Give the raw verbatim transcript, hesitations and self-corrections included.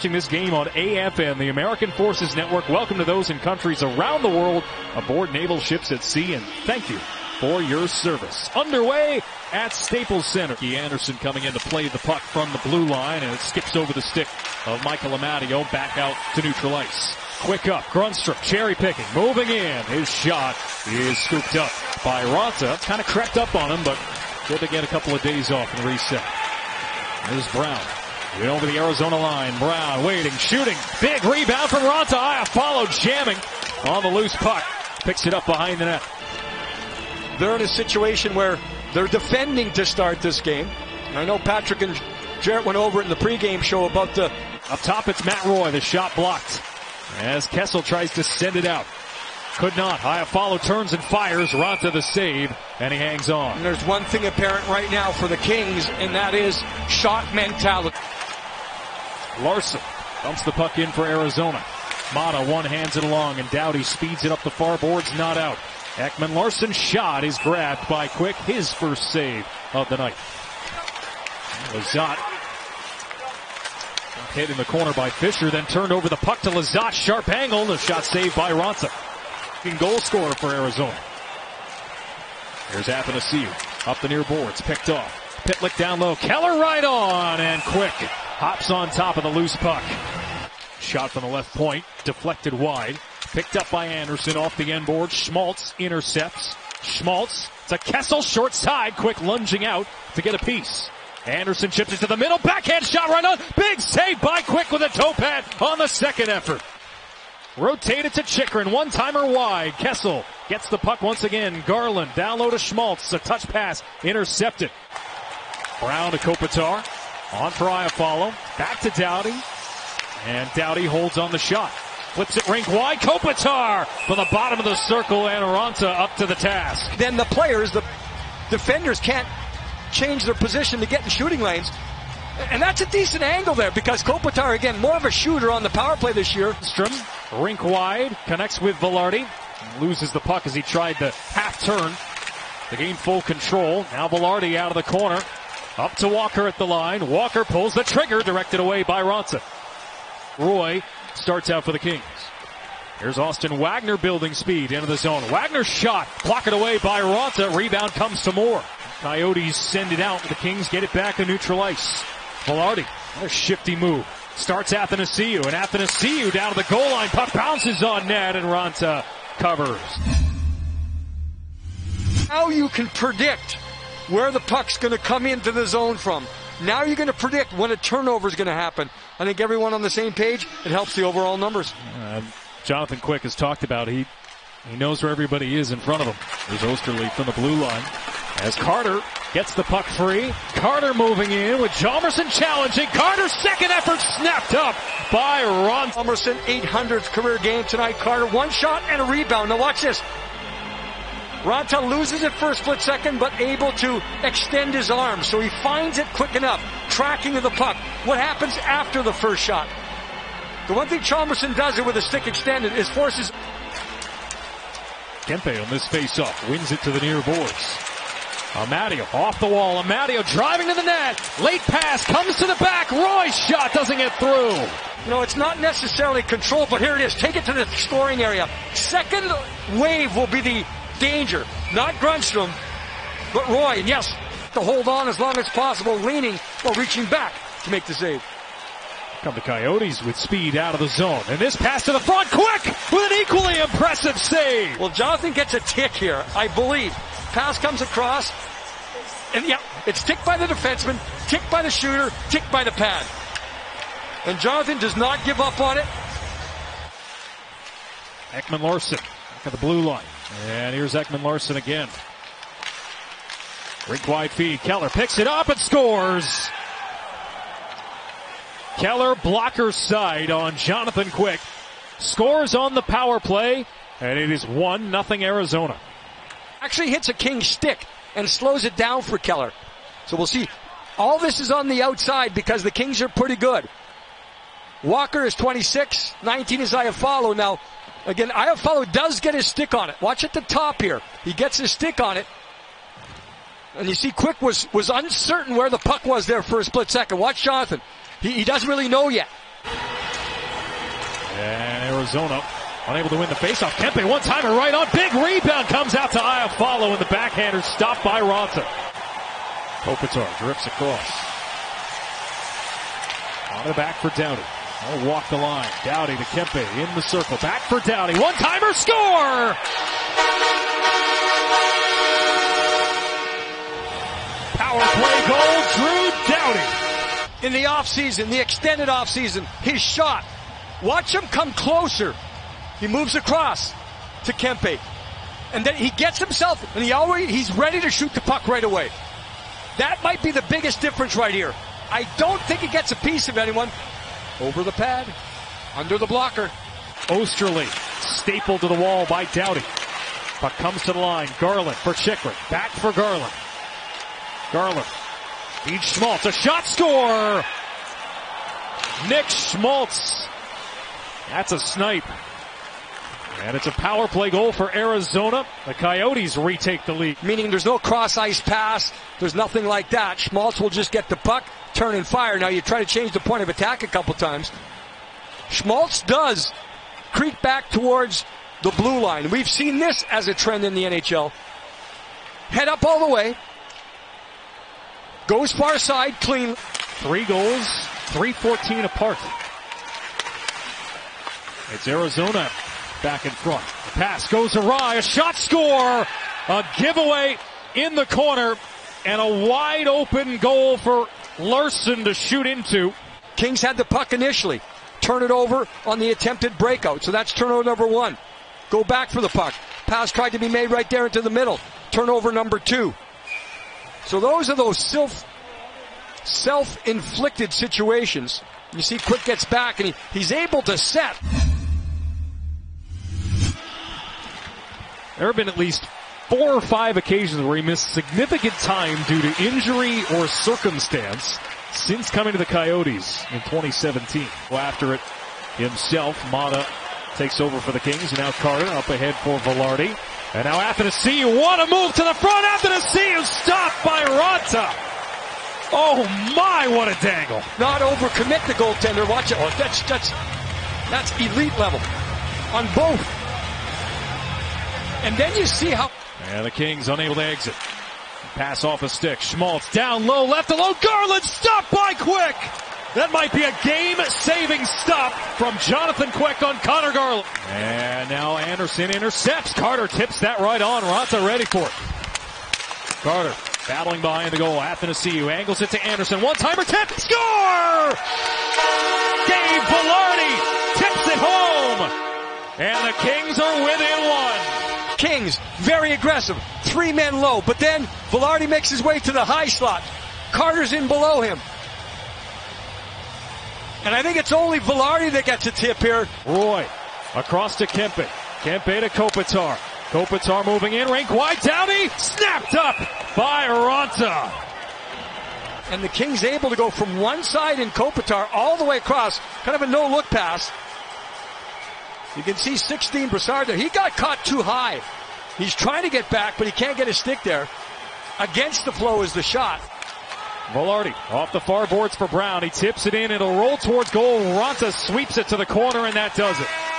watching this game on A F N, the American Forces Network. Welcome to those in countries around the world aboard naval ships at sea, and thank you for your service. Underway at Staples Center. Anderson coming in to play the puck from the blue line, and it skips over the stick of Michael Amadio back out to neutral ice. Quick up, Grundstrom cherry picking, moving in. His shot is scooped up by Raanta. Kind of crept up on him, but good to get a couple of days off and reset. There's Brown. Get over the Arizona line. Brown waiting, shooting. Big rebound from Raanta. I followed, jamming on the loose puck. Picks it up behind the net. They're in a situation where they're defending to start this game. And I know Patrick and Jarrett went over it in the pregame show about the... Up top, it's Matt Roy. The shot blocked as Kessel tries to send it out. Could not. Iafallo turns and fires. Raanta the save, and he hangs on. And there's one thing apparent right now for the Kings, and that is shot mentality. Larson dumps the puck in for Arizona. Mata one hands it along, and Doughty speeds it up the far boards, not out. Ekman Larsson's shot is grabbed by Quick, his first save of the night. Lizotte hit in the corner by Fisher, then turned over the puck to Lizotte. Sharp angle, the shot saved by Raanta. Goal scorer for Arizona. Here's Athanasiou up the near boards, picked off. Pitlick down low, Keller right on, and Quick hops on top of the loose puck. Shot from the left point, deflected wide. Picked up by Anderson off the end board. Schmaltz intercepts. Schmaltz to Kessel, short side. Quick lunging out to get a piece. Anderson chips it to the middle. Backhand shot right on. Big save by Quick with a toe pad on the second effort. Rotated to Chychrun. One-timer wide. Kessel gets the puck once again. Garland down low to Schmaltz. A touch pass intercepted. Brown to Kopitar. On for Iafallo. Back to Doughty. And Doughty holds on the shot. Flips it rink wide. Kopitar from the bottom of the circle, and Raanta up to the task. Then the players, the defenders, can't change their position to get in shooting lanes. And that's a decent angle there because Kopitar, again, more of a shooter on the power play this year. Strom, rink wide, connects with Velarde. Loses the puck as he tried to half turn to gain full control. Now Velarde out of the corner. Up to Walker at the line. Walker pulls the trigger, directed away by Raanta. Roy starts out for the Kings. Here's Austin Wagner building speed into the zone. Wagner's shot, blocked it away by Raanta. Rebound comes to Moore. Coyotes send it out. The Kings get it back to neutral ice. Velarde, a shifty move. Starts Athanasiou, and Athanasiou down to the goal line. Puck bounces on net, and Raanta covers. Now you can predict where the puck's going to come into the zone from. Now you're going to predict when a turnover is going to happen. I think everyone on the same page, it helps the overall numbers. Uh, Jonathan Quick has talked about he he knows where everybody is in front of him. There's Osterley from the blue line. As Carter gets the puck free. Carter moving in with Hjalmarsson challenging. Carter's second effort snapped up by Ron. Hjalmarsson, eight hundredth career game tonight. Carter, one shot and a rebound. Now watch this. Raanta loses it for a split second, but able to extend his arm, so he finds it quick enough. Tracking of the puck. What happens after the first shot? The one thing Hjalmarsson does it with a stick extended is forces... Kempe on this face-off, wins it to the near boards. Amadio off the wall. Amadio driving to the net. Late pass comes to the back. Roy's shot doesn't get through. You know, it's not necessarily control, but here it is. Take it to the scoring area. Second wave will be the danger. Not Grundstrom, but Roy. And yes, to hold on as long as possible, leaning while reaching back to make the save. Come the Coyotes with speed out of the zone. And this pass to the front, Quick with an equally impressive save. Well, Jonathan gets a tick here, I believe. Pass comes across, and yeah, it's ticked by the defenseman, ticked by the shooter, ticked by the pad. And Jonathan does not give up on it. Ekman Larsson back at the blue line. And here's Ekman Larsson again. Rink wide feed. Keller picks it up and scores. Keller blocker side on Jonathan Quick. Scores on the power play, and it is one nothing Arizona. Actually hits a King stick and slows it down for Keller. So we'll see. All this is on the outside because the Kings are pretty good. Walker is twenty-six, nineteen is Iafallo. Now, again, Iafallo does get his stick on it. Watch at the top here. He gets his stick on it. And you see Quick was, was uncertain where the puck was there for a split second. Watch Jonathan. He, he doesn't really know yet. And Arizona unable to win the faceoff. Kempe one-timer right on. Big rebound comes out to Iafallo, and the backhander stopped by Raanta. Kopitar drifts across. On the back for Doughty. Oh, walk the line. Doughty to Kempe in the circle. Back for Doughty. One-timer score! Power play goal, Drew Doughty. In the offseason, the extended offseason, his shot. Watch him come closer. He moves across to Kempe. And then he gets himself, and he already, he's ready to shoot the puck right away. That might be the biggest difference right here. I don't think he gets a piece of anyone. Over the pad, under the blocker. Osterley stapled to the wall by Doughty. Puck comes to the line. Garland for Chychrun. Back for Garland. Garland feeds Schmaltz. A shot, score! Nick Schmaltz. That's a snipe. And it's a power play goal for Arizona. The Coyotes retake the lead. Meaning there's no cross-ice pass. There's nothing like that. Schmaltz will just get the puck, turn and fire. Now you try to change the point of attack a couple times. Schmaltz does creep back towards the blue line. We've seen this as a trend in the N H L. Head up all the way. Goes far side, clean. Three goals, three fourteen apart. It's Arizona back in front. The pass goes awry. A shot, score. A giveaway in the corner. And a wide open goal for Larson to shoot into. Kings had the puck initially. Turn it over on the attempted breakout. So that's turnover number one. Go back for the puck. Pass tried to be made right there into the middle. Turnover number two. So those are those self, self-inflicted situations. You see Quick gets back and he, he's able to set. There have been at least four or five occasions where he missed significant time due to injury or circumstance since coming to the Coyotes in twenty seventeen. Well, after it himself, Mata takes over for the Kings, and now Carter up ahead for Velarde. And now Athanasiou, what a move to the front. Athanasiou stopped by Raanta. Oh my, what a dangle. Not overcommit the goaltender. Watch it. Oh, that's, that's, that's elite level on both. And then you see how... And the Kings unable to exit. Pass off a stick. Schmaltz down low, left alone. Garland stopped by Quick. That might be a game-saving stop from Jonathan Quick on Connor Garland. And now Anderson intercepts. Carter tips that right on. Raanta ready for it. Carter battling behind the goal. Athanasiou angles it to Anderson. One-timer tip. Score! Gabe Velarde tips it home. And the Kings are within one. Kings, very aggressive. Three men low. But then Velarde makes his way to the high slot. Carter's in below him. And I think it's only Velarde that gets a tip here. Roy across to Kempe. Kempe to Kopitar. Kopitar moving in. Rink wide. Doughty snapped up by Raanta. And the Kings able to go from one side in Kopitar all the way across. Kind of a no-look pass. You can see sixteen Brassard there. He got caught too high. He's trying to get back, but he can't get his stick there. Against the flow is the shot. Velarde off the far boards for Brown. He tips it in. It'll roll towards goal. Raanta sweeps it to the corner, and that does it.